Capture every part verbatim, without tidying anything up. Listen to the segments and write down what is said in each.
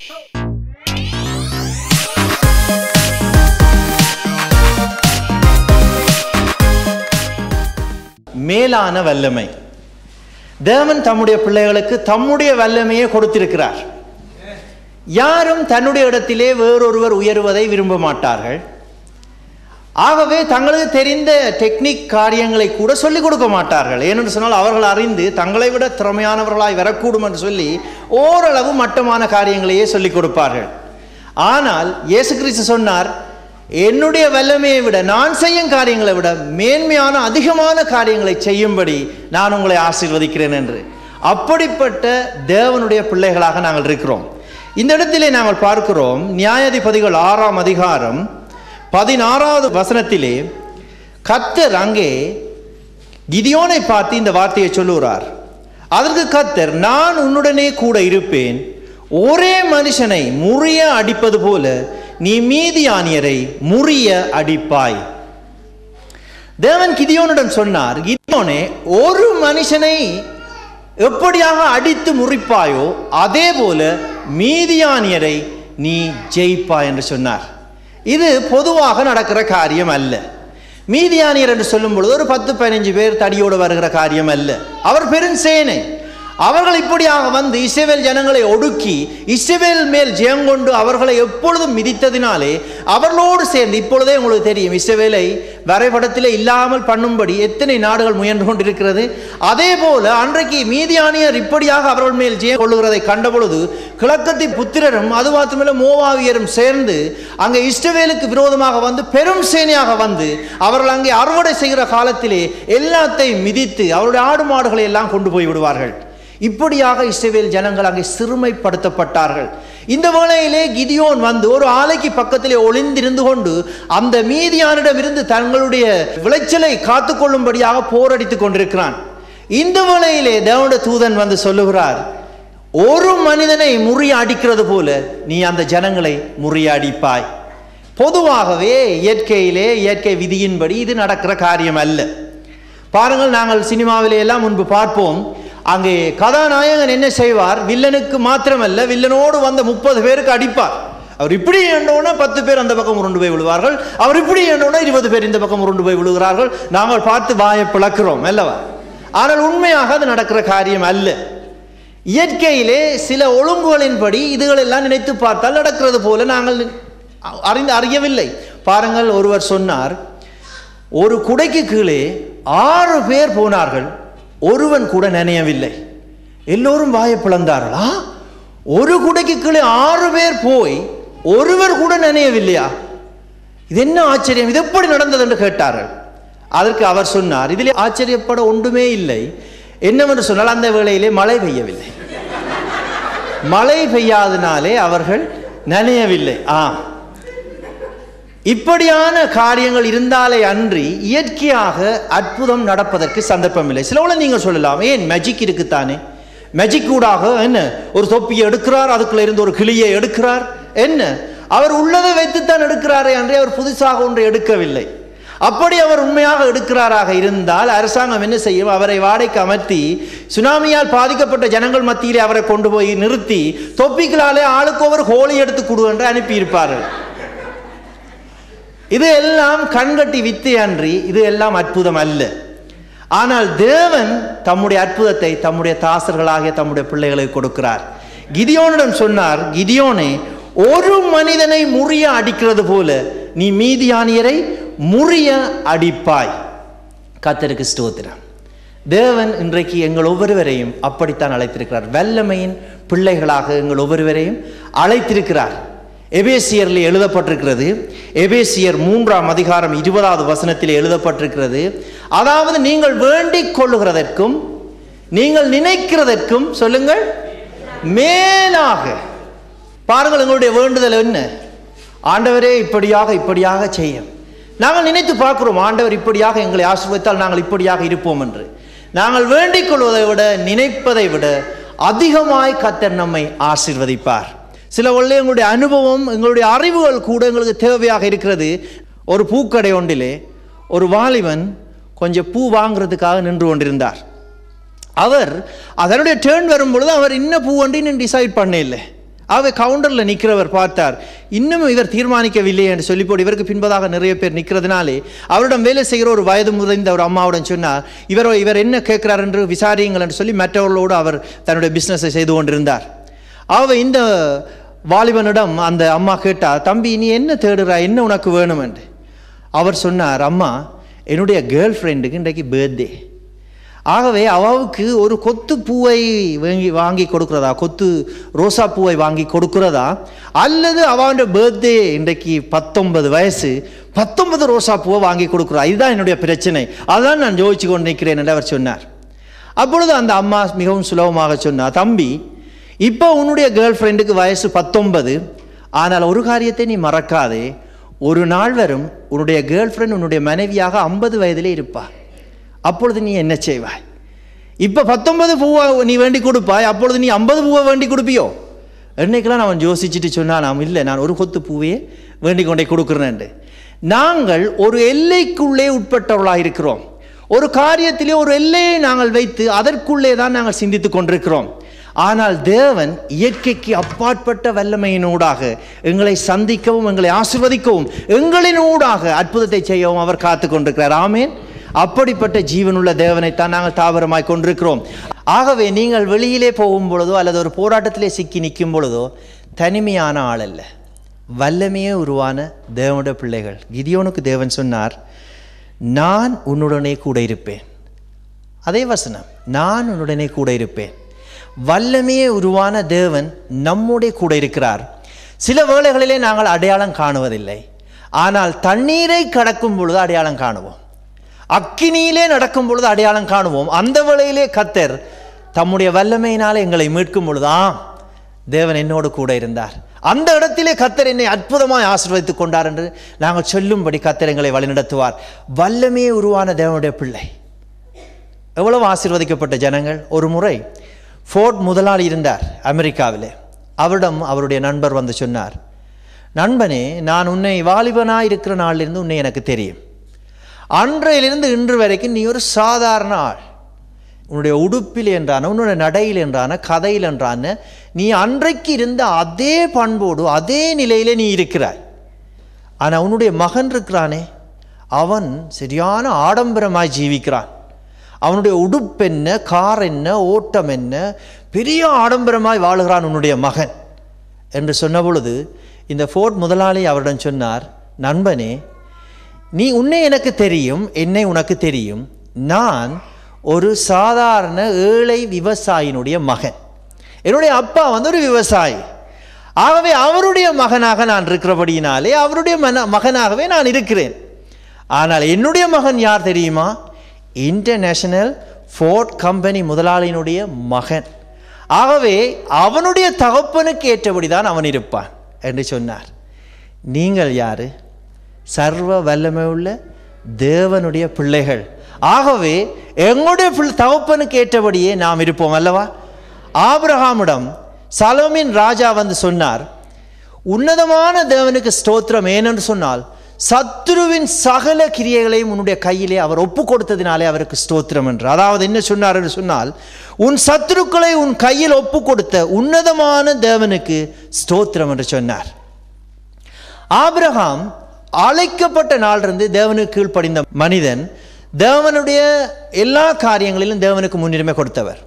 மேலான வல்லமை. தேவன் தம்முடைய பிள்ளைகளுக்கு தம்முடைய வல்லமையை கொடுத்திருக்கிறார். யாரும் தன்னுடைய இடத்திலே வேறொருவர் உயருவதை விரும்ப மாட்டார்கள். ஆகவே தங்களுக்கு தெரிந்த டெக்னிக் காரியங்களை கூட சொல்லிக் கொடுக்க மாட்டார்கள். ஏனென்று சொன்னால் அவர்கள் அறிந்து தங்களை விட திறமையானவர்களாய் வரக்கூடும் என்று சொல்லி ஓரளவு மட்டமான காரியங்களையே சொல்லிக் கொடுப்பார்கள். ஆனால் இயேசு கிறிஸ்து சொன்னார், என்னுடைய வல்லமையை விட நான் செய்யும் காரியங்களை விட மேன்மையான அதிகமான காரியங்களை செய்யும்படி நான் உங்களை ஆசீர்வதிக்கிறேன் என்று. அப்படிப்பட்ட தேவனுடைய பிள்ளைகளாக நாங்கள் இருக்கிறோம். இந்த இடத்திலே நாங்கள் பார்க்கிறோம், நியாயாதிபதிகள் ஆறாம் அதிகாரம் பதினாறாவது வசனத்திலே கர்த்தர் அங்கே கிதியோனை பார்த்து இந்த வார்த்தையை சொல்லுகிறார். அதற்கு கர்த்தர், நான் உன்னுடனே கூட இருப்பேன், ஒரே மனுஷனை முறிய அடிப்பது போல நீ மீதியானியரை முறிய அடிப்பாய். தேவன் கிதியோனிடம் சொன்னார், கிதியோனே, ஒரு மனுஷனை எப்படியாக அடித்து முறிப்பாயோ அதே போல மீதியானியரை நீ ஜெயிப்பாய் என்று சொன்னார். இது பொதுவாக நடக்கிற காரியம் அல்ல. மீதியானியர் என்று சொல்லும் பொழுது ஒரு பத்து பதினஞ்சு பேர் தடியோடு வருகிற காரியம் அல்ல. அவர் பெருஞ்சேனை. அவர்கள் இப்படியாக வந்து இஸ்ரவேல் ஜனங்களை ஒடுக்கி இஸ்ரவேல் மேல் ஜெயங்கொண்டு அவர்களை எப்பொழுதும் மிதித்ததினாலே அவர்களோடு சேர்ந்து, இப்பொழுதே உங்களுக்கு தெரியும், இஸ்ரவேலை வரைபடத்திலே இல்லாமல் பண்ணும்படி எத்தனை நாடுகள் முயன்று கொண்டிருக்கிறது. அதே போல அன்றைக்கு மீதியானியர் இப்படியாக அவர்கள் மேல் ஜெயம் கொள்ளுகிறதை கண்டபொழுது கிழக்கத்தி புத்திரரும் அது மாத்திரமல்ல மோவாவியரும் சேர்ந்து அங்கே இஸ்ரவேலுக்கு விரோதமாக வந்து பெரும் சேனையாக வந்து அவர்கள் அங்கே அறுவடை செய்கிற காலத்திலே எல்லாத்தையும் மிதித்து அவருடைய ஆடு மாடுகளை எல்லாம் கொண்டு போய் விடுவார்கள். இப்படியாக இஸ்ரவேல் ஜனங்கள் அங்கே சிறுமைப்படுத்தப்பட்டார்கள். இந்த வேளையிலே கிதியோன் வந்து ஒரு ஆலைக்கு பக்கத்திலே ஒளிந்திருந்து கொண்டு அந்த மீதியானிடம் இருந்து தங்களுடைய விளைச்சலை காத்துக்கொள்ளும்படியாக போரடித்துக் கொண்டிருக்கிறான். இந்த வேளையிலே தேவனுடைய தூதன் வந்து சொல்லுகிறார், ஒரு மனிதனை முறிய அடிக்கிறது போல நீ அந்த ஜனங்களை முறிய அடிப்பாய். பொதுவாகவே இயற்கையிலே இயற்கை விதியின்படி இது நடக்கிற காரியம் அல்ல. பாருங்கள், நாங்கள் சினிமாவிலே எல்லாம் முன்பு பார்ப்போம், அங்கே கதாநாயகன் என்ன செய்வார், வில்லனுக்கு மாத்திரமல்ல வில்லனோடு வந்த முப்பது பேருக்கு அடிப்பார். அவர் இப்படி எண்ணோன்னா பத்து பேர் அந்த பக்கம் உருண்டு போய் விழுவார்கள், அவர் இப்படி எண்ணோன்னா இருபது பேர் இந்த பக்கம் உருண்டு போய் விழுகிறார்கள். நாங்கள் பார்த்து வாயை பிளக்கிறோம் அல்லவா? ஆனால் உண்மையாக அது நடக்கிற காரியம் அல்ல. இயற்கையிலே சில ஒழுங்குகளின்படி இதுகளெல்லாம் நினைத்து பார்த்தால் நடக்கிறது போல நாங்கள் அறிந்து அறியவில்லை. பாருங்கள், ஒருவர் சொன்னார், ஒரு குடைக்கு கீழே ஆறு பேர் போனார்கள், ஒருவன் கூட நினையவில்லை. எல்லோரும் வாயை பிளந்தார்களா? ஒரு குடைக்கு கீழே ஆறு பேர் போய் ஒருவர் கூட நினையவில்லையா? இது என்ன ஆச்சரியம், இது எப்படி நடந்தது என்று கேட்டார்கள். அதற்கு அவர் சொன்னார், இதிலே ஆச்சரியப்பட ஒன்றுமே இல்லை. என்னவென்று சொன்னால் அந்த வேளையிலே மழை பெய்யவில்லை. மழை பெய்யாதனாலே அவர்கள் நினையவில்லை. ஆ இப்படியான காரியங்கள் இருந்தாலே அன்றி இயற்கையாக அற்புதம் நடப்பதற்கு சந்தர்ப்பம் இல்லை. சில உள்ள நீங்கள் சொல்லலாம், ஏன் மேஜிக் இருக்குத்தானே, மேஜிக் கூடாக என்ன ஒரு தொப்பியை எடுக்கிறார், அதுக்குள்ள இருந்து ஒரு கிளியை எடுக்கிறார், என்ன அவர் உள்ளதை வைத்துத்தான் எடுக்கிறாரே அன்றே அவர் புதுசாக ஒன்றை எடுக்கவில்லை. அப்படி அவர் உண்மையாக எடுக்கிறாராக இருந்தால் அரசாங்கம் என்ன செய்யும், அவரை வாடகைக்கு அமர்த்தி சுனாமியால் பாதிக்கப்பட்ட ஜனங்கள் மத்தியிலே அவரை கொண்டு போய் நிறுத்தி தொப்பிகளாலே ஆளுக்கு ஒரு கோழி எடுத்து கொடு என்று அனுப்பியிருப்பார்கள். இது எல்லாம் கண்கட்டி வித்தை அன்றி இது எல்லாம் அற்புதம் அல்ல. ஆனால் தேவன் தம்முடைய அற்புதத்தை தம்முடைய தாசர்களாகிய தம்முடைய பிள்ளைகளுக்கு கொடுக்கிறார். கிதியோனிடம் சொன்னார், கிதியோனே, ஒரு மனிதனை முறிய அடிக்கிறது போல நீ மீதியானியரை முறிய அடிப்பாய். கர்த்தருக்கு ஸ்தோத்திரம். தேவன் இன்றைக்கு எங்கள் ஒவ்வொருவரையும் அப்படித்தான் அழைத்திருக்கிறார். வல்லமையின் பிள்ளைகளாக எங்கள் ஒவ்வொருவரையும் அழைத்திருக்கிறார். எபேசியரில் எழுதப்பட்டிருக்கிறது, எபேசியர் மூன்றாம் அதிகாரம் இருபதாவது வசனத்தில் எழுதப்பட்டிருக்கிறது, அதாவது நீங்கள் வேண்டிக் கொள்ளுகிறதற்கும் நீங்கள் நினைக்கிறதற்கும் சொல்லுங்கள் மேலாக. பாருங்கள், எங்களுடைய வேண்டுதல் என்ன, ஆண்டவரே இப்படியாக இப்படியாக செய்யும். நாங்கள் நினைத்து பார்க்கிறோம், ஆண்டவர் இப்படியாக எங்களை ஆசீர்வதித்தால் நாங்கள் இப்படியாக இருப்போம் என்று. நாங்கள் வேண்டிக் கொள்வதை விட நினைப்பதை விட அதிகமாய் கர்த்தர் நம்மை ஆசீர்வதிப்பார். சில ஒல்லை எங்களுடைய அனுபவம் எங்களுடைய அறிவுகள் கூட எங்களுக்கு தேவையாக இருக்கிறது. ஒரு பூக்கடை ஒன்றிலே ஒரு வாலிபன் கொஞ்சம் பூ வாங்குறதுக்காக நின்று கொண்டிருந்தார். அவர் அதனுடைய டேர்ன் வரும் பொழுது அவர் இன்ன பூ வண்டி டிசைட் பண்ண இல்லை. ஆகவே கவுண்டரில் நிற்கிறவர் பார்த்தார், இன்னும் இவர் தீர்மானிக்கவில்லை என்று சொல்லி போட்டு இவருக்கு பின்பதாக நிறைய பேர் நிற்கிறதுனாலே அவரிடம் வேலை செய்கிற ஒரு வயது முறைந்த ஒரு அம்மாவுடன் சொன்னார், இவர் இவர் என்ன கேட்கிறார் என்று விசாரியுங்கள் என்று சொல்லி மற்றவர்களோடு அவர் தன்னுடைய பிஸ்னஸை செய்து கொண்டிருந்தார். ஆகவே இந்த வாலிபனிடம் அந்த அம்மா கேட்டார், தம்பி நீ என்ன தேடுறா, என்ன உனக்கு வேணும் என்று. அவர் சொன்னார், அம்மா என்னுடைய கேர்ள் ஃப்ரெண்டுக்கு இன்றைக்கு பர்த்டே, ஆகவே அவளுக்கு ஒரு கொத்து பூவை வாங்கி வாங்கி கொடுக்குறதா, கொத்து ரோசா பூவை வாங்கி கொடுக்குறதா, அல்லது அவனுடைய பர்த்டே இன்றைக்கு பத்தொன்பது வயசு பத்தொன்பது ரோசா பூவை வாங்கி கொடுக்குறா, இதுதான் என்னுடைய பிரச்சனை, அதான் நான் யோசிச்சு கொண்டு நிற்கிறேன் என்று அவர் சொன்னார். அப்பொழுது அந்த அம்மா மிகவும் சுலபமாக சொன்னார், தம்பி இப்போ உன்னுடைய கேர்ள் ஃப்ரெண்டுக்கு வயசு பத்தொன்பது, ஆனால் ஒரு காரியத்தை நீ மறக்காதே, ஒரு நாள் வரும் உன்னுடைய கேர்ள் ஃப்ரெண்ட் உன்னுடைய மனைவியாக ஐம்பது வயதிலே இருப்பா, அப்பொழுது நீ என்ன செய்வாய்? இப்போ பத்தொன்பது பூவை நீ வேண்டி கொடுப்பாய், அப்பொழுது நீ ஐம்பது பூவை வேண்டி கொடுப்பியோ? என்னைக்கெல்லாம் அவன் யோசிச்சுட்டு சொன்னான், நாம் இல்லை நான் ஒரு கொத்து பூவையே வேண்டிக் கொண்டே கொடுக்குறேன். நாங்கள் ஒரு எல்லைக்குள்ளே உட்பட்டவர்களாக இருக்கிறோம். ஒரு காரியத்திலே ஒரு எல்லையை நாங்கள் வைத்து அதற்குள்ளே தான் நாங்கள் சிந்தித்து கொண்டிருக்கிறோம். ஆனால் தேவன் இயற்கைக்கு அப்பாற்பட்ட வல்லமையினூடாக எங்களை சந்திக்கவும் எங்களை ஆசீர்வதிக்கவும் எங்களினூடாக அற்புதத்தை செய்யவும் அவர் காத்து கொண்டிருக்கிறார். ஆமேன். அப்படிப்பட்ட ஜீவனுள்ள தேவனைத்தான் நாங்கள் தாவரமாய் கொண்டிருக்கிறோம். ஆகவே நீங்கள் வெளியிலே போகும் பொழுதோ அல்லது ஒரு போராட்டத்திலே சிக்கி நிற்கும் பொழுதோ தனிமையான ஆள் அல்ல, வல்லமையே உருவான தேவனுடைய பிள்ளைகள். கிதியோனுக்கு தேவன் சொன்னார், நான் உன்னுடனே கூட இருப்பேன். அதே வசனம், நான் உன்னுடனே கூட இருப்பேன். வல்லமையே உருவான தேவன் நம்முடைய கூட இருக்கிறார். சில வேளைகளிலே நாங்கள் அடையாளம் காணுவதில்லை, ஆனால் தண்ணீரை கடக்கும் பொழுது அடையாளம் காணுவோம், அக்கினியிலே நடக்கும் பொழுது அடையாளம் காணுவோம். அந்த வேளையிலே கர்த்தர் தம்முடைய வல்லமையினாலே எங்களை மீட்கும் பொழுது ஆம் தேவன் என்னோடு கூட இருந்தார், அந்த இடத்திலே கர்த்தர் என்னை அற்புதமாய் ஆசீர்வதித்துக் கொண்டார் என்று நாங்கள் சொல்லும்படி கர்த்தர் எங்களை வழிநடத்துவார். வல்லமையே உருவான தேவனுடைய பிள்ளை. எவ்வளவு ஆசீர்வதிக்கப்பட்ட ஜனங்கள். ஒரு முறை ஃபோர்ட் முதலாளி இருந்தார் அமெரிக்காவிலே. அவரிடம் அவருடைய நண்பர் வந்து சொன்னார், நண்பனே நான் உன்னை வாலிபனாக இருக்கிற நாளிலிருந்து உன்னை எனக்கு தெரியும், அன்றையிலிருந்து இன்று வரைக்கும் நீ ஒரு சாதாரண ஆள், உன்னுடைய உடுப்பில் என்றான உன்னுடைய நடையில் என்றான கதையில் என்றான நீ அன்றைக்கு இருந்த அதே பண்போடு அதே நிலையிலே நீ இருக்கிறாய். ஆனால் உன்னுடைய மகன் இருக்கிறானே அவன் சரியான ஆடம்பரமாய் ஜீவிக்கிறான், அவனுடைய உடுப்பு என்ன, கார் என்ன, ஓட்டம் என்ன, பெரிய ஆடம்பரமாய் வாழுகிறான் உன்னுடைய மகன் என்று சொன்ன பொழுது இந்த ஃபோர்ட் முதலாளி அவரிடம் சொன்னார், நண்பனே நீ உன்னை எனக்கு தெரியும், என்னை உனக்கு தெரியும், நான் ஒரு சாதாரண ஏழை விவசாயினுடைய மகன், என்னுடைய அப்பா வந்து ஒரு விவசாயி, ஆகவே அவருடைய மகனாக நான் இருக்கிறபடியினாலே அவருடைய மன மகனாகவே நான் இருக்கிறேன். ஆனால் என்னுடைய மகன் யார் தெரியுமா? இன்டர்நேஷனல் ஃபோர்ட் கம்பெனி முதலாளியினுடைய மகன், ஆகவே அவனுடைய தகப்பனுக்கு ஏற்றபடி தான் அவன் இருப்பான் என்று சொன்னார். நீங்கள் யாரு? சர்வ வல்லமை உள்ள தேவனுடைய பிள்ளைகள். ஆகவே எங்களுடைய தகப்பனுக்கு ஏற்றபடியே நாம் இருப்போம் அல்லவா? ஆபிரகாமிடம் சாலோமின் ராஜா வந்து சொன்னார், உன்னதமான தேவனுக்கு ஸ்தோத்திரம், ஏனென்று சொன்னால் சத்துருவின் சகல கிரியைகளையும் உன்னுடைய கையிலே அவர் ஒப்பு கொடுத்ததினாலே அவருக்கு ஸ்தோத்திரம் என்று. அதாவது என்ன சொன்னார் என்று சொன்னால், உன் சத்துருக்களை உன் கையில் ஒப்பு கொடுத்த உன்னதமான தேவனுக்கு ஸ்தோத்திரம் என்று சொன்னார். ஆபிரகாம் அழைக்கப்பட்ட நாளிலிருந்து தேவனுக்கு கீழ்ப்படிந்த மனிதன், தேவனுடைய எல்லா காரியங்களிலும் தேவனுக்கு முன்னுரிமை கொடுத்தவர்.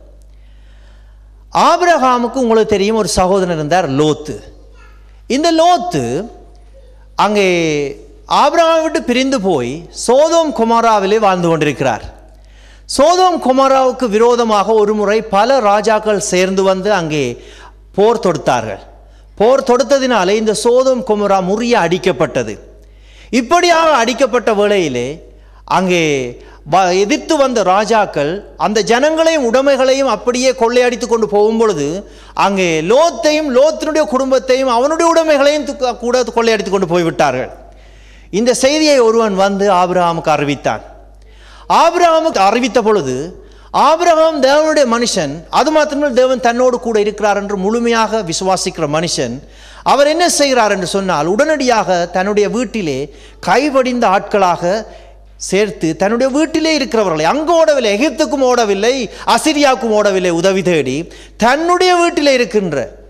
ஆபிரகாமுக்கு உங்களுக்கு தெரியும் ஒரு சகோதரன் இருந்தார், லோத்து. இந்த லோத்து அங்கே ஆபிரகாமை விட்டு பிரிந்து போய் சோதோம் கொமோராவிலே வாழ்ந்து கொண்டிருக்கிறார். சோதோம் கொமோராவுக்கு விரோதமாக ஒரு முறை பல ராஜாக்கள் சேர்ந்து வந்து அங்கே போர் தொடுத்தார்கள். போர் தொடுத்ததினாலே இந்த சோதோம் கொமோரா முறிய அடிக்கப்பட்டது. இப்படியாக அடிக்கப்பட்ட வேளையிலே அங்கே எதிர்த்து வந்த ராஜாக்கள் அந்த ஜனங்களையும் உடைமைகளையும் அப்படியே கொள்ளையடித்து கொண்டு போகும் பொழுது அங்கே லோத்தையும் லோத்தினுடைய குடும்பத்தையும் அவனுடைய உடைமைகளையும் கூட கொள்ளையடித்து கொண்டு போய்விட்டார்கள். இந்த செய்தியை ஒருவன் வந்து ஆபிரகாமுக்கு அறிவித்தான். ஆபிரகாமுக்கு அறிவித்த பொழுது ஆபிரகாம் தேவனுடைய மனுஷன், அது மாத்திரமல்ல தேவன் தன்னோடு கூட இருக்கிறார் என்று முழுமையாக விசுவாசிக்கிற மனுஷன், அவர் என்ன செய்கிறார் என்று சொன்னால் உடனடியாக தன்னுடைய வீட்டிலே கைவடிந்த ஆட்களாக சேர்த்து தன்னுடைய வீட்டிலே இருக்கிறவர்களை, அங்கு ஓடவில்லை, எகிப்துக்கும் ஓடவில்லை, அசிரியாவுக்கும் ஓடவில்லை, உதவி தேடி தன்னுடைய வீட்டிலே இருக்கின்ற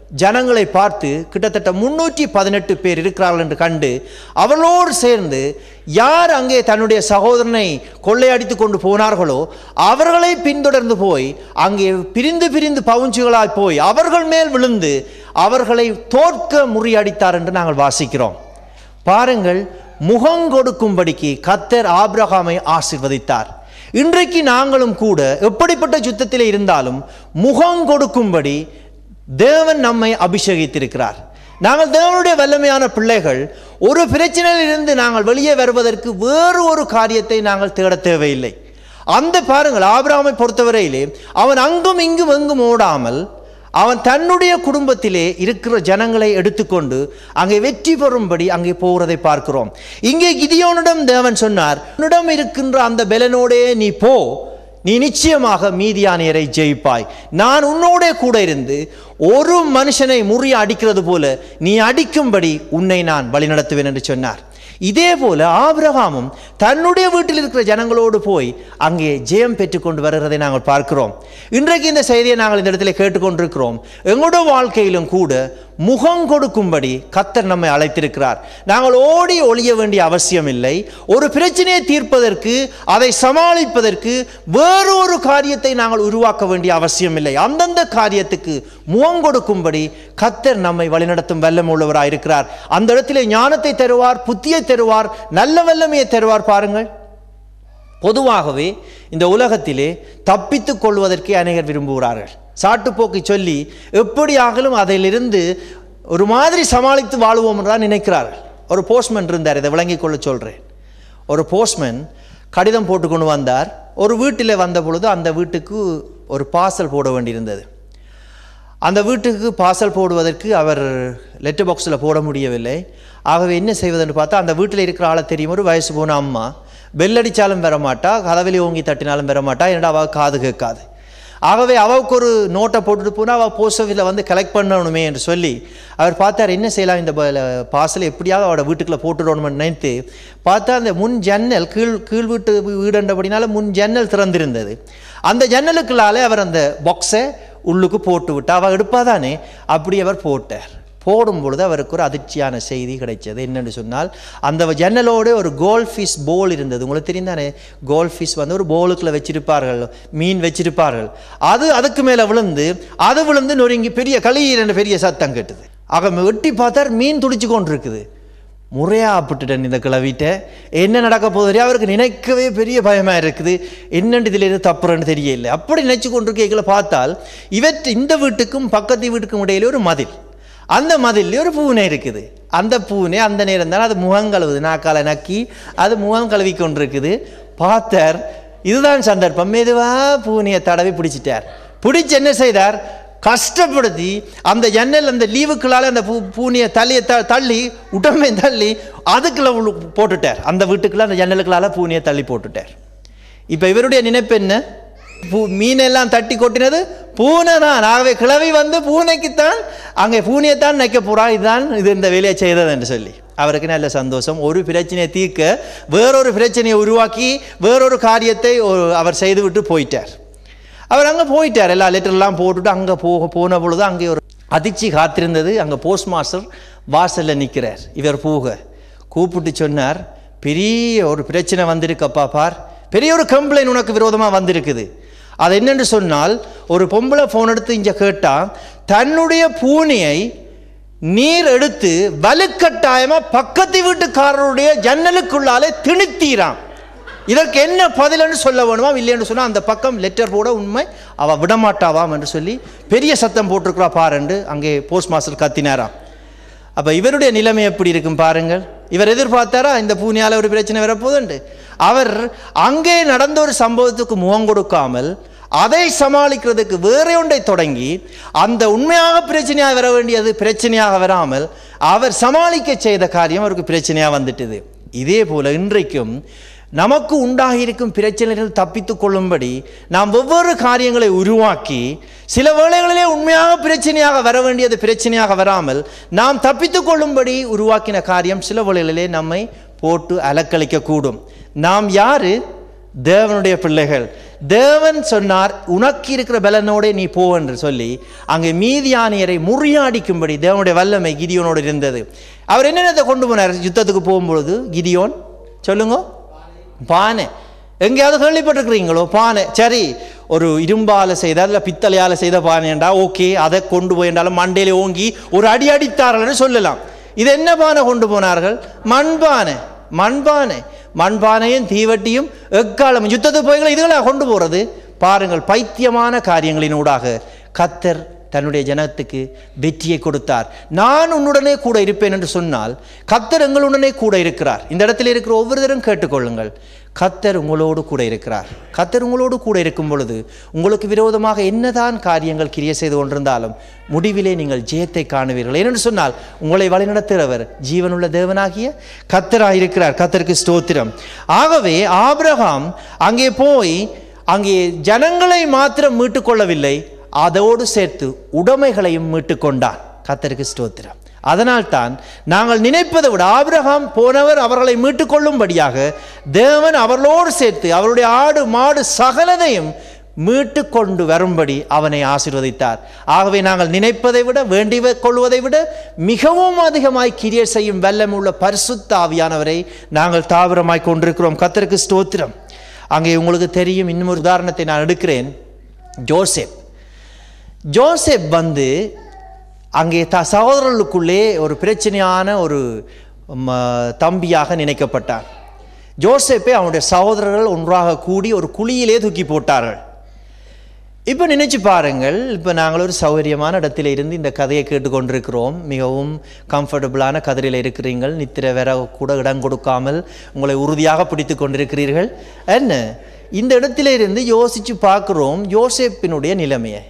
ஜனங்களை பார்த்து கிட்டத்தட்ட முன்னூற்றி பதினெட்டு பேர் இருக்கிறார்கள் என்று கண்டு அவர்களோடு சேர்ந்து யார் அங்கே தன்னுடைய சகோதரனை கொள்ளையடித்து கொண்டு போனார்களோ அவர்களை பின்தொடர்ந்து போய் அங்கே பிரிந்து பிரிந்து பவுஞ்சுகளாய் போய் அவர்கள் மேல் விழுந்து அவர்களை தோற்க முறியடித்தார் என்று நாங்கள் வாசிக்கிறோம். பாருங்கள், முகம் கொடுக்கும்படிக்கு கர்த்தர் ஆபிரகாமை ஆசீர்வதித்தார். இன்றைக்கு நாங்களும் கூட எப்படிப்பட்ட யுத்தத்திலே இருந்தாலும் முகம் கொடுக்கும்படி தேவன் நம்மை அபிஷேகித்திருக்கிறார். நாங்கள் தேவனுடைய வல்லமையான பிள்ளைகள். ஒரு பிரச்சனையில் இருந்து நாங்கள் வெளியே வருவதற்கு வேறு ஒரு காரியத்தை நாங்கள் தேட தேவையில்லை. அந்த பாருங்கள், ஆபிரகாமை பொறுத்தவரையிலே அவன் அங்கும் இங்கும் எங்கும் ஓடாமல் அவன் தன்னுடைய குடும்பத்திலே இருக்கிற ஜனங்களை எடுத்துக்கொண்டு அங்கே வெற்றி பெறும்படி அங்கே போகிறதை பார்க்கிறோம். இங்கே கிதியோனிடம் தேவன் சொன்னார், உன்னிடம் இருக்கின்ற அந்த பெலனோடே நீ போ, நீ நிச்சயமாக மீதியானியரை ஜெயிப்பாய். நான் உன்னோட கூட இருந்து ஒரு மனுஷனை முறிய அடிக்கிறது போல நீ அடிக்கும்படி உன்னை நான் வழிநடத்துவேன் என்று சொன்னார். இதே போல ஆபிரகாமும் தன்னுடைய வீட்டில் இருக்கிற ஜனங்களோடு போய் அங்கே ஜெயம் பெற்றுக்கொண்டு வருகிறதை நாங்கள் பார்க்கிறோம். இன்றைக்கு இந்த செய்தியை நாங்கள் இந்த இடத்துல கேட்டுக்கொண்டிருக்கிறோம். எங்களுடைய வாழ்க்கையிலும் கூட முகம் கொடுக்கும்படி கர்த்தர் நம்மை அழைத்திருக்கிறார். நாங்கள் ஓடி ஒளிய வேண்டிய அவசியம் இல்லை. ஒரு பிரச்சனையை தீர்ப்பதற்கு, அதை சமாளிப்பதற்கு வேறு ஒரு காரியத்தை நாங்கள் உருவாக்க வேண்டிய அவசியம் இல்லை. அந்தந்த காரியத்துக்கு முகம் கொடுக்கும்படி கர்த்தர் நம்மை வழிநடத்தும் வல்லமை உள்ளவராக இருக்கிறார். அந்த இடத்திலே ஞானத்தை தருவார், புத்தியை தருவார், நல்ல வல்லமையை தருவார். பாருங்கள், பொதுவாகவே இந்த உலகத்திலே தப்பித்துக் கொள்வதற்கே அநேகர் விரும்புகிறார்கள். சாட்டுப்போக்கை சொல்லி எப்படியாகலும் அதிலிருந்து ஒரு மாதிரி சமாளித்து வாழுவோம் என்றால் நினைக்கிறார்கள். ஒரு போஸ்ட்மேன் இருந்தார், இதை விளங்கிக் கொள்ள சொல்கிறேன். ஒரு போஸ்ட்மேன் கடிதம் போட்டு கொண்டு வந்தார். ஒரு வீட்டில் வந்த பொழுது அந்த வீட்டுக்கு ஒரு பார்சல் போட வேண்டியிருந்தது. அந்த வீட்டுக்கு பார்சல் போடுவதற்கு அவர் லெட்டர் பாக்ஸில் போட முடியவில்லை. ஆகவே என்ன செய்வதென்று பார்த்தா, அந்த வீட்டில் இருக்கிற ஆளை தெரியும், ஒரு வயசு போன அம்மா. பெல்லடித்தாலும் வரமாட்டா, கதவிலே ஓங்கி தட்டினாலும் வரமாட்டா, என்னடா அவள் காது கேட்காது. ஆகவே அவருக்கு ஒரு நோட்டை போட்டுட்டு போனால் அவள் போஸ்ட் ஆஃபீஸில் வந்து கலெக்ட் பண்ணணுமே என்று சொல்லி அவர் பார்த்தார், என்ன செய்யலாம், இந்த பார்சல் எப்படியாவது அவரோட வீட்டுக்குள்ளே போட்டுடணும்னு நினைத்து பார்த்தா அந்த முன் ஜன்னல் கீழ் கீழ் வீட்டு வீடுன்றபடினால முன் ஜன்னல் திறந்திருந்தது. அந்த ஜன்னலுக்குள்ளாலே அவர் அந்த பாக்ஸை உள்ளுக்கு போட்டு விட்டு அவள் எடுப்பாதானே, அப்படி அவர் போட்டார். போடும் பொழுது அவருக்கு ஒரு அதிர்ச்சியான செய்தி கிடைச்சது. என்னென்னு சொன்னால், அந்த ஜன்னலோடு ஒரு கோல்ட் ஃபிஷ் போல் இருந்தது. உங்களுக்கு தெரிந்தானே, கோல்ட் ஃபிஷ் வந்து ஒரு போலுக்குள்ள வச்சிருப்பார்கள், மீன் வச்சிருப்பார்கள். அது அதுக்கு மேலே விழுந்து அது விழுந்து நொறுங்கி பெரிய களீர் என்ற பெரிய சத்தம் கேட்டது. ஆக வெட்டி பார்த்தார், மீன் துடிச்சு கொண்டு இருக்குது. முறையா அப்பட்டுட்டேன் இந்த கிளவிட்ட, என்ன நடக்க போகுது அவருக்கு நினைக்கவே பெரிய பயமாக இருக்குது. என்னென்று இதில் எது தப்புறன்னு தெரியல. அப்படி நினைச்சு கொண்டிருக்கீங்கள பார்த்தால் இவற்றை இந்த வீட்டுக்கும் பக்கத்து வீட்டுக்கும் இடையில ஒரு மதில், அந்த மதிலே ஒரு பூனை இருக்குது. அந்த பூனை அந்த நேரம் தான் அது முகம் கழுவுது, நாக்கால நக்கி அது முகம் கழுவி கொண்டிருக்குது. பார்த்தார், இதுதான் சந்தர்ப்பம். மெதுவாக பூனையை தடவி பிடிச்சிட்டார். பிடிச்சி என்ன செய்தார், கஷ்டப்படுத்தி அந்த ஜன்னல் அந்த லீவுக்குள்ளால அந்த பூ பூனையை தள்ளியை த தள்ளி உடம்பை தள்ளி அதுக்குள்ள போட்டுட்டார். அந்த வீட்டுக்குள்ள அந்த ஜன்னலுக்குள்ளால பூனையை தள்ளி போட்டுட்டார். இப்போ இவருடைய நினைப்பு என்ன, பூ மீனெல்லாம் தட்டி கொட்டினது பூனை தான். ஆகவே கிளவி வந்து பூனைக்குத்தான் அங்கே பூனையைத்தான் நினைக்க போறா, இதுதான் இது இந்த வேலையை செய்தது என்று சொல்லி அவருக்கு நல்ல சந்தோஷம். ஒரு பிரச்சனையை தீர்க்க வேறொரு பிரச்சனையை உருவாக்கி வேறொரு காரியத்தை அவர் செய்துவிட்டு போயிட்டார். அவர் அங்கே போயிட்டார், எல்லா லெட்டர்லாம் போட்டுட்டு அங்கே போக போன பொழுது அங்கே ஒரு அதிர்ச்சி காத்திருந்தது. அங்கே போஸ்ட் மாஸ்டர் வாசலில் நிற்கிறார். இவர் போக கூப்பிட்டு சொன்னார், பெரிய ஒரு பிரச்சனை வந்திருக்கப்பா பார், பெரிய ஒரு கம்ப்ளைண்ட் உனக்கு விரோதமாக வந்திருக்குது. அது என்னென்று சொன்னால், ஒரு பொம்பளை ஃபோன் எடுத்து இங்கே கேட்டால் தன்னுடைய பூனையை நீர் எடுத்து வலுக்கட்டாயமாக பக்கத்து வீட்டுக்காரருடைய ஜன்னலுக்குள்ளாலே திணித்தீரான். இதற்கு என்ன பதிலன்னு சொல்ல வேணுமா, இல்லைன்னு சொன்னால் அந்த பக்கம் லெட்டர் போட உண்மை அவள் விடமாட்டாவாம் என்று சொல்லி பெரிய சத்தம் போட்டிருக்கிறா பாருண்டு அங்கே போஸ்ட் மாஸ்டர் கத்தினாராம். அப்போ இவருடைய நிலைமை எப்படி இருக்கும் பாருங்கள். இவர் எதிர்பார்த்தாரா இந்த பூனையால் ஒரு பிரச்சனை வரப்போகுதுண்டு. அவர் அங்கே நடந்த ஒரு சம்பவத்துக்கு முகம் கொடுக்காமல் அதை சமாளிக்கிறதுக்கு வேற ஒன்றை தொடங்கி அந்த உண்மையாக பிரச்சனையாக வர வேண்டியது பிரச்சனையாக வராமல் அவர் சமாளிக்க செய்த காரியம் அவருக்கு பிரச்சனையாக வந்துட்டது. இதே போல இன்றைக்கும் நமக்கு உண்டாகியிருக்கும் பிரச்சனைகள் தப்பித்து கொள்ளும்படி நாம் ஒவ்வொரு காரியங்களை உருவாக்கி சில வேளைகளிலே உண்மையாக பிரச்சனையாக வர வேண்டியது பிரச்சனையாக வராமல் நாம் தப்பித்து கொள்ளும்படி உருவாக்கின காரியம் சில வேளைகளிலே நம்மை போட்டு அலக்களிக்க கூடும். நாம் யாரு? தேவனுடைய பிள்ளைகள். தேவன் சொன்னார், உனக்கு இருக்கிற பலனோட நீ போ என்று சொல்லி அங்கே மீதியானியரை முறியடிக்கும்படி தேவனுடைய வல்லமை கிதியோனோடு இருந்தது. அவர் என்னென்னத்தை கொண்டு போனார் யுத்தத்துக்கு போகும்பொழுது? கிதியோன் சொல்லுங்க, பானை. எங்கேயாவது கேள்விப்பட்டிருக்கிறீங்களோ? பானை. சரி, ஒரு இரும்பால் செய்த இல்லை பித்தளையால் செய்த பானைண்டா ஓகே, அதை கொண்டு போயிருந்தாலும் மண்டையில ஓங்கி ஒரு அடி அடித்தார்கள் சொல்லலாம். இது என்ன பானை கொண்டு போனார்கள்? மண்பானை. மண்பானை மண்பானையும் தீவட்டியும் எக்காலம் யுத்தத்துக்கு போய்களை இதுகளாக கொண்டு போகிறது. பாருங்கள், பைத்தியமான காரியங்களினூடாக கர்த்தர் தன்னுடைய ஜனத்துக்கு வெற்றியை கொடுத்தார். நான் உன்னுடனே கூட இருப்பேன் என்று சொன்னால் கர்த்தர் எங்களுடனே கூட இருக்கிறார். இந்த இடத்துல இருக்கிற ஒவ்வொருத்தரும் கேட்டுக்கொள்ளுங்கள், கர்த்தர் உங்களோடு கூட இருக்கிறார். கர்த்தர் உங்களோடு கூட இருக்கும் பொழுது உங்களுக்கு விரோதமாக என்னதான் காரியங்கள் கிரியை செய்து கொண்டிருந்தாலும் முடிவிலே நீங்கள் ஜெயத்தை காணுவீர்கள். ஏனென்று சொன்னால் உங்களை வழிநடத்துகிறவர் ஜீவனுள்ள தேவனாகிய கர்த்தராக இருக்கிறார். கர்த்தருக்கு ஸ்தோத்திரம். ஆகவே ஆபிரகாம் அங்கே போய் அங்கே ஜனங்களை மாத்திரம் மீட்டு கொள்ளவில்லை, அதோடு சேர்த்து உடைமைகளையும் மீட்டு கொண்டான். கர்த்தருக்கு ஸ்தோத்திரம். அதனால்தான் நாங்கள் நினைப்பதை விட ஆபிரகாம் போனவர் அவர்களை மீட்டுக் கொள்ளும்படியாக தேவன் அவர்களோடு சேர்த்து அவருடைய ஆடு மாடு சகலதையும் மீட்டு கொண்டு வரும்படி அவனை ஆசீர்வதித்தார். ஆகவே நாங்கள் நினைப்பதை விட வேண்டி கொள்வதை விட மிகவும் அதிகமாய் கிரியை செய்யும் வல்லமை உள்ள பரிசுத்த ஆவியானவரை நாங்கள் தாவரமாய் கொண்டிருக்கிறோம். கர்த்தருக்கு ஸ்தோத்திரம். அங்கே உங்களுக்கு தெரியும், இன்னும் ஒரு உதாரணத்தை நான் எடுக்கிறேன். ஜோசேப் ஜோசேப் வந்து அங்கே த சகோதரர்களுக்குள்ளே ஒரு பிரச்சனையான ஒரு தம்பியாக நினைக்கப்பட்டார். ஜோசேப்பை அவனுடைய சகோதரர்கள் ஒன்றாக கூடி ஒரு குழியிலே தூக்கி போட்டார்கள். இப்போ நினைச்சு பாருங்கள், இப்போ நாங்கள் ஒரு சௌகரியமான இடத்துல இருந்து இந்த கதையை கேட்டுக்கொண்டிருக்கிறோம். மிகவும் கம்ஃபர்டபுளான கதிரையில் இருக்கிறீர்கள், நித்திரை வேற கூட இடம் கொடுக்காமல் உங்களை உறுதியாக பிடித்து கொண்டிருக்கிறீர்கள். என்ன இந்த இடத்துல இருந்து யோசித்து பார்க்குறோம் யோசேப்பினுடைய நிலைமையை.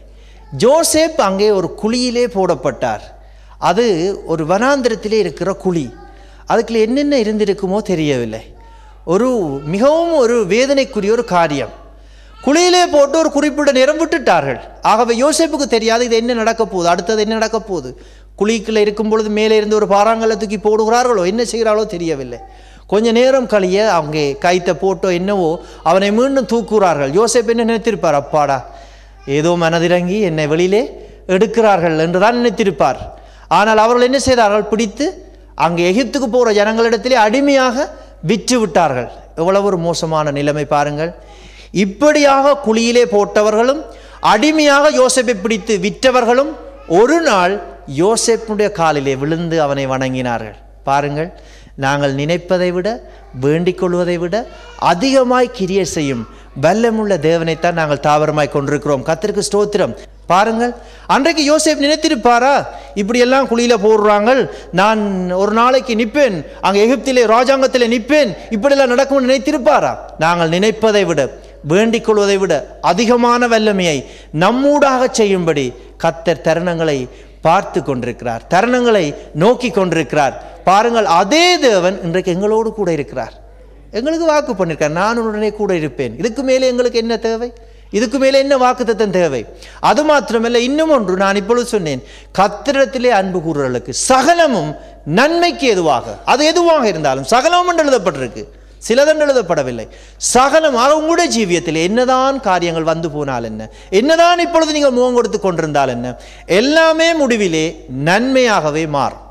ஜோசேப் அங்கே ஒரு குழியிலே போடப்பட்டார். அது ஒரு வனாந்திரத்திலே இருக்கிற குழி. அதுக்குள்ள என்னென்ன இருந்திருக்குமோ தெரியவில்லை. ஒரு மிகவும் ஒரு வேதனைக்குரிய ஒரு காரியம். குழியிலே போட்டு ஒரு குறிப்பிட்ட நேரம் விட்டுட்டார்கள். ஆகவே யோசேப்புக்கு தெரியாது இது என்ன நடக்க போகுது, அடுத்தது என்ன நடக்க போகுது. குழிக்குள்ளே இருக்கும் பொழுது மேலே இருந்து ஒரு பாறாங்கல்லை தூக்கி போடுகிறார்களோ என்ன செய்கிறாளோ தெரியவில்லை. கொஞ்ச நேரம் கழிய அங்கே கைத்தை போட்டோ என்னவோ அவனை மீண்டும் தூக்குகிறார்கள். யோசேப் என்ன நினைத்திருப்பார்? அப்பாடா, ஏதோ மனதிறங்கி என்னை வெளியிலே எடுக்கிறார்கள் என்றுதான் நினைத்திருப்பார். ஆனால் அவர்கள் என்ன செய்தார்கள்? பிடித்து அங்கே எகிப்துக்கு போகிற ஜனங்களிடத்திலே அடிமையாக விற்று விட்டார்கள். எவ்வளவு ஒரு மோசமான நிலைமை பாருங்கள். இப்படியாக குழியிலே போட்டவர்களும் அடிமையாக யோசேப்பை பிடித்து விற்றவர்களும் ஒரு நாள் யோசேப்புடைய காலிலே விழுந்து அவனை வணங்கினார்கள். பாருங்கள், நாங்கள் நினைப்பதை விட வேண்டிக் கொள்வதை விட அதிகமாய் கிரியை செய்யும் வல்லமுள்ள தேவனைத்தான் நாங்கள் தாவரமாய் கொண்டிருக்கிறோம். கர்த்தருக்கு ஸ்தோத்திரம். பாருங்கள், அன்றைக்கு யோசேப் நினைத்திருப்பாரா? இப்படி எல்லாம் குழியில போடுறாங்க, நான் ஒரு நாளைக்கு நிற்பேன், அங்கே எகிப்திலே ராஜாங்கத்திலே நிற்பேன், இப்படியெல்லாம் நடக்கும் நினைத்திருப்பாரா? நாங்கள் நினைப்பதை விட வேண்டிக் கொள்வதை விட அதிகமான வல்லமையை நம்மூடாக செய்யும்படி கர்த்தர் தருணங்களை பார்த்து கொண்டிருக்கிறார், தருணங்களை நோக்கி கொண்டிருக்கிறார். பாருங்கள், அதே தேவன் இன்றைக்கு எங்களோடு கூட இருக்கிறார். எங்களுக்கு வாக்கு பண்ணியிருக்கார், நான் உடனே கூட இருப்பேன். இதுக்கு மேலே எங்களுக்கு என்ன தேவை? இதுக்கு மேலே என்ன வாக்குத்தத்தம் தேவை? அது மாத்திரமல்ல, இன்னும் ஒன்று நான் இப்பொழுது சொன்னேன், கர்த்தரிடத்திலே அன்பு கூறுவர்களுக்கு சகலமும் நன்மைக்கு எதுவாக, அது எதுவாக இருந்தாலும் சகலமும் என்று எழுதப்பட்டிருக்கு, சிலதென்று எழுதப்படவில்லை. சகலமாக உங்களுடைய ஜீவியத்தில் என்னதான் காரியங்கள் வந்து போனால் என்ன, என்னதான் இப்பொழுது நீங்கள் முகம் கொடுத்து கொண்டிருந்தால் என்ன, எல்லாமே முடிவிலே நன்மையாகவே மாறும்.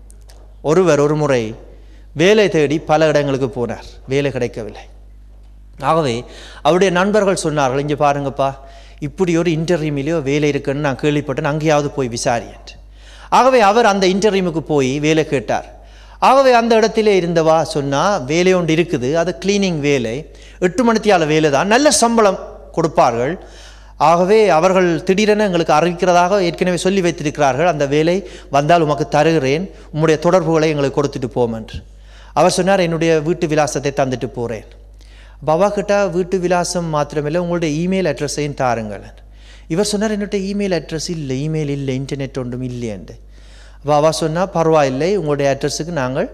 ஒருவர் ஒரு முறை வேலை தேடி பல இடங்களுக்கு போனார், வேலை கிடைக்கவில்லை. ஆகவே அவருடைய நண்பர்கள் சொன்னார்கள், இங்கே பாருங்கப்பா, இப்படி ஒரு இன்டர்வியூலையோ வேலை இருக்குன்னு நான் கேள்விப்பட்டேன், அங்கேயாவது போய் விசாரியன். ஆகவே அவர் அந்த இன்டர்வியூக்கு போய் வேலை கேட்டார். ஆகவே அந்த இடத்திலே இருந்தவா சொன்னால், வேலை ஒன்று இருக்குது, அது கிளீனிங் வேலை, எட்டு மணித்தியால வேலை தான், நல்ல சம்பளம் கொடுப்பார்கள். ஆகவே அவர்கள் திடீரென எங்களுக்கு அறிவிக்கிறதாக ஏற்கனவே சொல்லி வைத்திருக்கிறார்கள், அந்த வேலை வந்தால் உமக்கு தருகிறேன், உம்முடைய தொடர்புகளை எங்களுக்கு கொடுத்துட்டு போம் என்று. அவர் சொன்னார், என்னுடைய வீட்டு விலாசத்தை தந்துட்டு போகிறேன். பாபா கிட்ட வீட்டு விலாசம் மாத்திரமில்லை, உங்களுடைய இமெயில் அட்ரஸையும் தாருங்கள். இவர் சொன்னார், என்னுடைய இமெயில் அட்ரஸ் இல்லை, இமெயில் இல்லை, இன்டர்நெட் ஒன்றும் இல்லை என்று. பாபா சொன்னால், பரவாயில்லை, உங்களுடைய அட்ரஸுக்கு நாங்கள்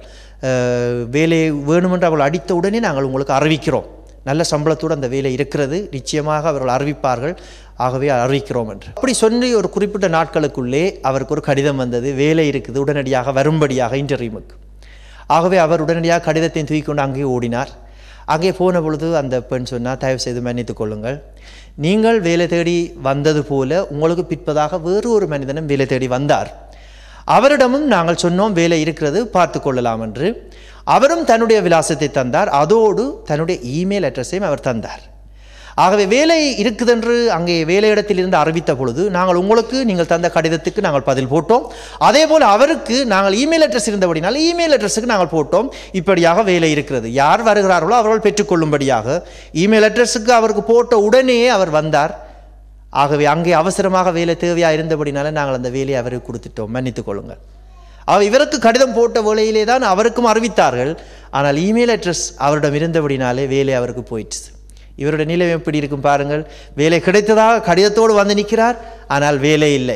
வேலையை வேணுமென்று அவர்கள் அடித்த உடனே நாங்கள் உங்களுக்கு அறிவிக்கிறோம், நல்ல சம்பளத்தோடு அந்த வேலை இருக்கிறது, நிச்சயமாக அவர்கள் அறிவிப்பார்கள், ஆகவே அறிவிக்கிறோம் என்று. அப்படி சொல்லி ஒரு குறிப்பிட்ட நாட்களுக்குள்ளே அவருக்கு ஒரு கடிதம் வந்தது, வேலை இருக்குது, உடனடியாக வரும்படியாக இன்டர்வியூக்கு. ஆகவே அவர் உடனடியாக கடிதத்தை தூக்கி கொண்டு அங்கே ஓடினார். அங்கே போன பொழுது அந்த பெண் சொன்னால், தயவு செய்து மன்னித்துக் கொள்ளுங்கள், நீங்கள் வேலை தேடி வந்தது போல உங்களுக்கு பிற்பதாக வேறு ஒரு மனிதனும் வேலை தேடி வந்தார். அவரிடமும் நாங்கள் சொன்னோம் வேலை இருக்கிறது பார்த்து கொள்ளலாம் என்று. அவரும் தன்னுடைய விலாசத்தை தந்தார், அதோடு தன்னுடைய இமெயில் அட்ரஸையும் அவர் தந்தார். ஆகவே வேலை இருக்குதென்று அங்கே வேலையிடத்திலிருந்து அறிவித்த பொழுது நாங்கள் உங்களுக்கு நீங்கள் தந்த கடிதத்துக்கு நாங்கள் பதில் போட்டோம். அதே போல் அவருக்கு நாங்கள் இமெயில் அட்ரஸ் இருந்தபடினால் இமெயில் அட்ரஸுக்கு நாங்கள் போட்டோம், இப்படியாக வேலை இருக்கிறது, யார் வருகிறார்களோ அவர்கள் பெற்றுக்கொள்ளும்படியாக. இமெயில் அட்ரஸுக்கு அவருக்கு போட்ட உடனேயே அவர் வந்தார். ஆகவே அங்கே அவசரமாக வேலை தேவையாக இருந்தபடினால நாங்கள் அந்த வேலையை அவருக்கு கொடுத்துட்டோம், மன்னித்துக் கொள்ளுங்கள். அவர் இவருக்கு கடிதம் போட்ட வேலையிலே தான் அவருக்கும் அறிவித்தார்கள். ஆனால் இமெயில் அட்ரஸ் அவரிடம் இருந்தபடினாலே வேலை அவருக்கு போயிடுச்சு. இவருடைய நிலைமை எப்படி இருக்கும் பாருங்கள். வேலை கிடைத்ததாக கடிதத்தோடு வந்து நிற்கிறார், ஆனால் வேலை இல்லை.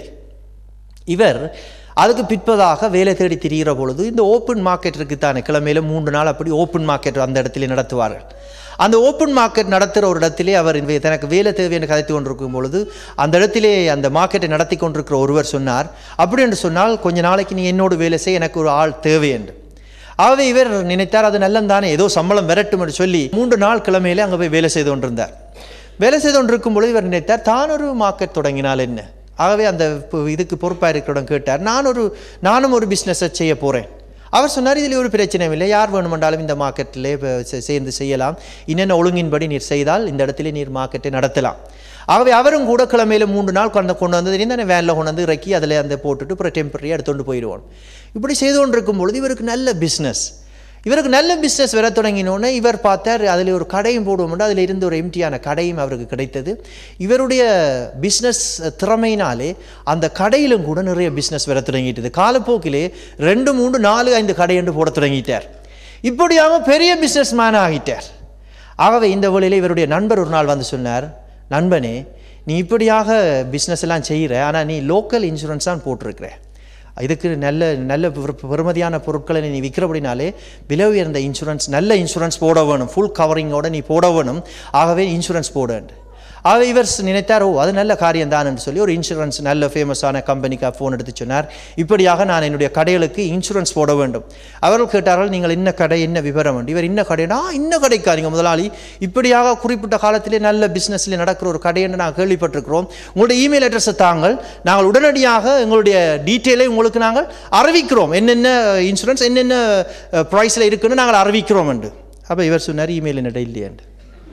இவர் அதுக்கு பிற்பதாக வேலை தேடி திரிகிற பொழுது இந்த ஓப்பன் மார்க்கெட் இருக்குத்தானே, கிழமையில மூன்று நாள் அப்படி ஓப்பன் மார்க்கெட் அந்த இடத்துல நடத்துவார்கள். அந்த ஓப்பன் மார்க்கெட் நடத்துகிற ஒரு இடத்திலே அவர் தனக்கு வேலை தேவை என்று கதைத்து கொண்டிருக்கும் பொழுது அந்த இடத்திலே அந்த மார்க்கெட்டை நடத்தி கொண்டிருக்கிற ஒருவர் சொன்னார், அப்படி என்று சொன்னால் கொஞ்ச நாளைக்கு நீ என்னோடு வேலை செய்ய, எனக்கு ஒரு ஆள் தேவை என்று. ஆகவே இவர் நினைத்தார், அது நல்லந்தானே, ஏதோ சம்பளம் வரட்டும் என்று சொல்லி மூன்று நாள் கிழமையிலே அங்கே போய் வேலை செய்து கொண்டிருந்தார். வேலை செய்து கொண்டிருக்கும் பொழுது இவர் நினைத்தார், தான் ஒரு மார்க்கெட் தொடங்கினால் என்ன. ஆகவே அந்த இதுக்கு பொறுப்பாக இருக்கிறவங்க கேட்டார், நான் ஒரு நானும் ஒரு பிஸ்னஸை செய்ய போகிறேன். அவர் சொன்னார், இதில் ஒரு பிரச்சனையும் இல்லை, யார் வேணுமென்றாலும் இந்த மார்க்கெட்டிலே சேர்ந்து செய்யலாம், இன்னென்ன ஒழுங்கின்படி நீர் செய்தால் இந்த இடத்துல நீர் மார்க்கெட்டை நடத்தலாம். ஆகவே அவரும் கூட கிழமையில மூன்று நாள் கொண்டு கொண்டு வந்து தானே வேனில் கொண்டு வந்து இறக்கி அதில் அந்த போட்டுட்டு அப்புறம் டெம்பரரியாக எடுத்துகிட்டு போயிடுவோம். இப்படி செய்து கொண்டு இருக்கும் பொழுது இவருக்கு நல்ல பிஸ்னஸ் இவருக்கு நல்ல பிஸ்னஸ் வர தொடங்கினோன்னே இவர் பார்த்தார், அதில் ஒரு கடையும் போடுவோம்னா அதில் இருந்து ஒரு எம்டியான கடையும் அவருக்கு கிடைத்தது. இவருடைய பிஸ்னஸ் திறமையினாலே அந்த கடையிலும் கூட நிறைய பிஸ்னஸ் வர தொடங்கிட்டது. காலப்போக்கிலே ரெண்டு மூன்று நாலு ஐந்து கடை என்று போட தொடங்கிட்டார். இப்படியாக பெரிய பிஸ்னஸ் மேன் ஆகிட்டார். ஆகவே இந்த வேளையில் இவருடைய நண்பர் ஒரு நாள் வந்து சொன்னார், நண்பனே, நீ இப்படியாக பிஸ்னஸ் எல்லாம் செய்கிற, ஆனால் நீ லோக்கல் இன்சூரன்ஸ் தான் போட்டிருக்கிற, இதுக்கு நல்ல நல்ல பெறுமதியான பொருட்களை நீ விற்கிறபடினாலே விலை உயர்ந்த இன்சூரன்ஸ், நல்ல இன்சூரன்ஸ் போட வேணும், ஃபுல் கவரிங்கோடு நீ போட வேணும், ஆகவே இன்சூரன்ஸ் போடு. ஆகவே இவர் நினைத்தார், ஓ அது நல்ல காரியம் தான் என்று சொல்லி ஒரு இன்சூரன்ஸ் நல்ல ஃபேமஸான கம்பெனிக்கு ஃபோன் எடுத்து சொன்னார், இப்படியாக நான் என்னுடைய கடைகளுக்கு இன்சூரன்ஸ் போட வேண்டும். அவர்கள் கேட்டார்கள், நீங்கள் இன்ன கடை என்ன விவரம் வேண்டும். இவர் இன்ன கடைனா இன்ன கடைக்கா நீங்கள் முதலாளி, இப்படியாக குறிப்பிட்ட காலத்திலே நல்ல பிஸ்னஸில் நடக்கிற ஒரு கடை என்று நாங்கள் கேள்விப்பட்டிருக்கிறோம், உங்களுடைய இமெயில் அட்ரஸை தாங்கள், நாங்கள் உடனடியாக எங்களுடைய டீட்டெயிலை உங்களுக்கு நாங்கள் அறிவிக்கிறோம், என்னென்ன இன்சூரன்ஸ் என்னென்ன ப்ரைஸில் இருக்குன்னு நாங்கள் அறிவிக்கிறோம் என்று. அப்போ இவர் சொன்னார், இமெயில் என்னிடம் இல்லையண்டு.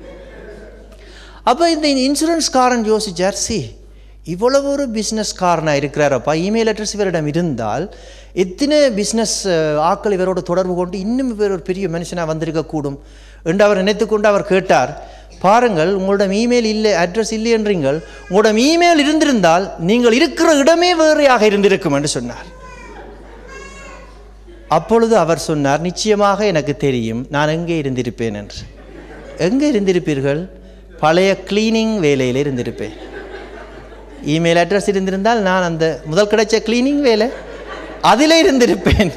அப்போ இந்த இன்சூரன்ஸ்காரன் யோசிச்சார், சி இவ்வளவு ஒரு பிஸ்னஸ்காரனாக இருக்கிறாரப்பா, இமெயில் அட்ரஸ் இவரிடம் இருந்தால் எத்தனை பிஸ்னஸ் ஆக்கள் இவரோட தொடர்பு கொண்டு இன்னும் இவர் ஒரு பெரிய மனுஷனாக வந்திருக்கக்கூடும் என்று அவர் நினைத்து கொண்டு அவர் கேட்டார், பாருங்கள் உங்களிடம் இமெயில் இல்லை, அட்ரஸ் இல்லை என்றீங்கள், உங்களிடம் இமெயில் இருந்திருந்தால் நீங்கள் இருக்கிற இடமே வேறையாக இருந்திருக்கும் என்று சொன்னார். அப்பொழுது அவர் சொன்னார், நிச்சயமாக எனக்கு தெரியும் நான் எங்கே இருந்திருப்பேன் என்று. எங்கே இருந்திருப்பீர்கள்? பழைய கிளீனிங் வேலையில் இருந்திருப்பேன். இமெயில் அட்ரஸ் இருந்திருந்தால் நான் அந்த முதல் கிடைச்ச கிளீனிங் வேலை அதில் இருந்திருப்பேன்.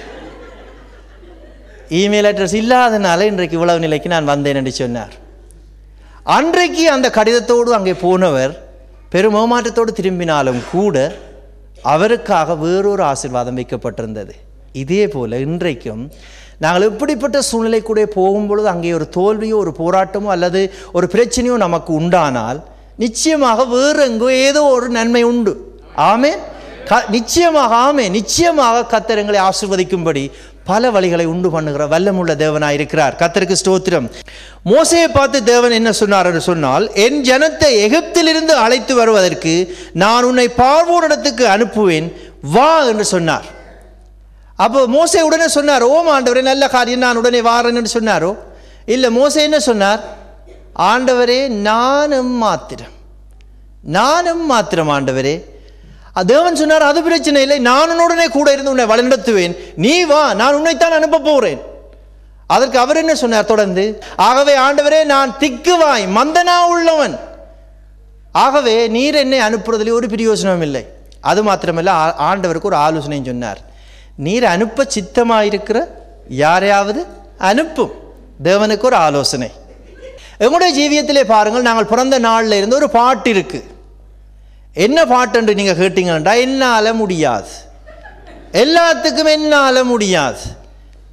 இமெயில் அட்ரஸ் இல்லாதனால இன்றைக்கு இவ்வளவு நிலைக்கு நான் வந்தேன் என்று சொன்னார். அன்றைக்கு அந்த கடிதத்தோடு அங்கே போனவர் பெரும் ஏமாற்றத்தோடு திரும்பினாலும் கூட அவருக்காக வேறொரு ஆசீர்வாதம் வைக்கப்பட்டிருந்தது. இதே போல இன்றைக்கும் நாங்கள் எப்படிப்பட்ட சூழ்நிலை கூட போகும்பொழுது அங்கே ஒரு தோல்வியோ ஒரு போராட்டமோ அல்லது ஒரு பிரச்சனையோ நமக்கு உண்டானால் நிச்சயமாக வேறு எங்கோ ஏதோ ஒரு நன்மை உண்டு. ஆமே க நிச்சயமாக ஆமே நிச்சயமாக கர்த்தர் எங்களை ஆசீர்வதிக்கும்படி பல வழிகளை உண்டு பண்ணுகிற வல்லமுள்ள தேவனாய் இருக்கிறார். கர்த்தருக்கு ஸ்தோத்திரம். மோசேயை பார்த்து தேவன் என்ன சொன்னார் என்று சொன்னால், என் ஜனத்தை எகிப்திலிருந்து அழைத்து வருவதற்கு நான் உன்னை பார்வோனிடத்துக்கு அனுப்புவேன், வா என்று சொன்னார். அப்போ மோசே உடனே சொன்னார், ஓம் ஆண்டவரே நல்ல காரியம், நான் உடனே வாரேன் என்று சொன்னாரோ? இல்லை, மோசே என்ன சொன்னார்? ஆண்டவரே நானும் மாத்திரம் நானும் மாத்திரம் ஆண்டவரே. தேவன் சொன்னார், அது பிரச்சனை இல்லை, நான் உன்னுடனே கூட இருந்து உன்னை வழிநடத்துவேன், நீ வா, நான் உன்னைத்தான் அனுப்ப போறேன். அதற்கு அவர் என்ன சொன்னார் தொடர்ந்து? ஆகவே ஆண்டவரே நான் திக்குவாய் மந்தனா உள்ளவன், ஆகவே நீர் என்னை அனுப்புறதுல ஒரு பிரயோஜனம் இல்லை. அது மாத்திரமல்ல, ஆண்டவருக்கு ஒரு ஆலோசனை சொன்னார், நீர் அனுப்ப சித்தமாயிருக்கிற யாரையாவது அனுப்பும். தேவனுக்கு ஒரு ஆலோசனை. எங்களுடைய ஜீவியத்திலே பாருங்கள், நாங்கள் பிறந்த நாளில் இருந்து ஒரு பாட்டு இருக்கு. என்ன பாட்டு என்று நீங்க கேட்டீங்கன்னா, என்னால முடியாது, எல்லாத்துக்கும் என்னால முடியாது.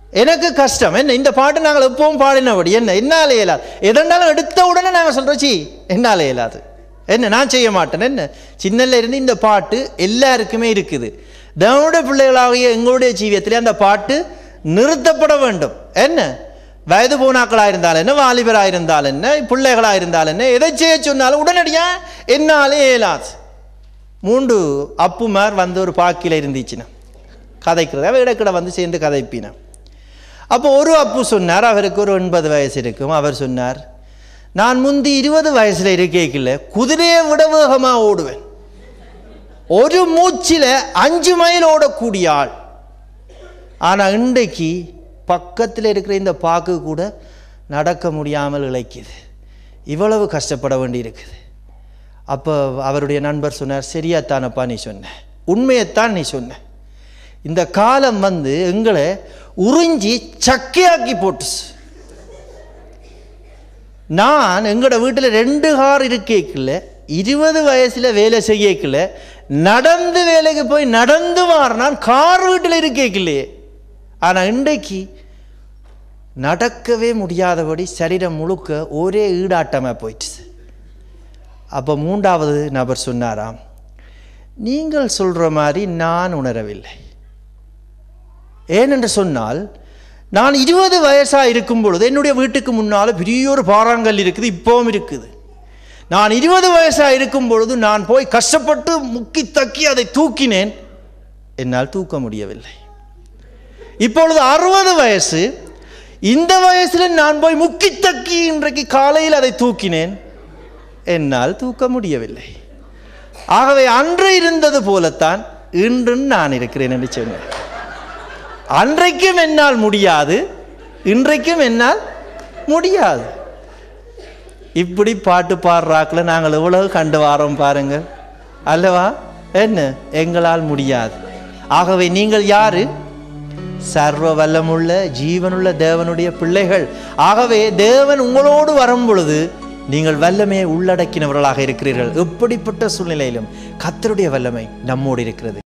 எனக்கு கஷ்டம் என்ன இந்த பாட்டு நாங்கள் எப்பவும் பாடினபடி என்ன என்னால் இயலாது எதனாலும் எடுத்த உடனே நாங்கள் சொல்கிறோம் சி என்னால் இயலாது என்ன நான் செய்ய மாட்டேன் என்ன சின்னல இருந்து இந்த பாட்டு எல்லாருக்குமே இருக்குது தேவனுடைய பிள்ளைகளாகிய எங்களுடைய ஜீவியத்திலே அந்த பாட்டு நிறுத்தப்பட வேண்டும் என்ன வயது போனாக்களாக இருந்தால் என்ன வாலிபராக இருந்தால் என்ன பிள்ளைகளாக இருந்தால் என்ன எதை செய்ய சொன்னாலும் உடனடியாக என்னாலே இயலாது மூன்று அப்புமார் வந்து ஒரு பாக்கியில் இருந்துச்சுன்னா கதைக்கிறத இடக்கிட வந்து சேர்ந்து கதைப்பின அப்போ ஒரு அப்பு சொன்னார் அவருக்கு ஒரு ஒன்பது வயசு இருக்கும் அவர் சொன்னார் நான் முந்தி இருபது வயசில் இருக்கேக்கில்ல குதிரையை விட வேகமாக ஓடுவேன் ஒரு மூச்சில் அஞ்சு மைல் ஓடக்கூடிய ஆள் ஆனால் இன்றைக்கு பக்கத்தில் இருக்கிற இந்த பாக்கு கூட நடக்க முடியாமல் இழைக்குது இவ்வளவு கஷ்டப்பட வேண்டி இருக்குது அப்போ அவருடைய நண்பர் சொன்னார் சரியாத்தானப்பா நீ சொன்ன உண்மையைத்தான் நீ சொன்ன இந்த காலம் வந்து எங்களை உறிஞ்சி சக்கையாக்கி போட்டுச்சு நான் எங்களோட வீட்டில் ரெண்டு கார் இருக்கேக்கில்ல இருபது வயசில் வேலை செய்யக்கில்ல நடந்து வேலைக்கு போய் நடந்து மாறினான் கார் வீட்டில் இருக்கேக்கில்லையே ஆனால் இன்றைக்கு நடக்கவே முடியாதபடி சரீரம் முழுக்க ஒரே ஈடாட்டமாக போயிடுச்சு அப்போ மூன்றாவது நபர் சொன்னாராம் நீங்கள் சொல்கிற மாதிரி நான் உணரவில்லை ஏனென்று சொன்னால் நான் இருபது வயசாக இருக்கும் பொழுது என்னுடைய வீட்டுக்கு முன்னால் பெரிய ஒரு பாறாங்கல் இருக்குது இப்போவும் இருக்குது நான் இருபது வயசாக இருக்கும் பொழுது நான் போய் கஷ்டப்பட்டு முக்கி தக்கி அதை தூக்கினேன் என்னால் தூக்க முடியவில்லை இப்பொழுது அறுபது வயசு இந்த வயசில் நான் போய் முக்கி தக்கி இன்றைக்கு காலையில் அதை தூக்கினேன் என்னால் தூக்க முடியவில்லை ஆகவே அன்று இருந்தது போலத்தான் இன்றும் நான் இருக்கிறேன் என்று சொன்னேன் அன்றைக்கும் என்னால் முடியாது இன்றைக்கும் என்னால் முடியாது இப்படி பாட்டு பாடுறாக்களை நாங்கள் எவ்வளவு கண்டு வாரோம் பாருங்க அல்லவா என்ன எங்களால் முடியாது ஆகவே நீங்கள் யாரு சர்வ வல்லமுள்ள ஜீவனுள்ள தேவனுடைய பிள்ளைகள் ஆகவே தேவன் உங்களோடு வரும் பொழுது நீங்கள் வல்லமையை உள்ளடக்கினவர்களாக இருக்கிறீர்கள் எப்படிப்பட்ட சூழ்நிலையிலும் கர்த்தருடைய வல்லமை நம்மோடு இருக்கிறது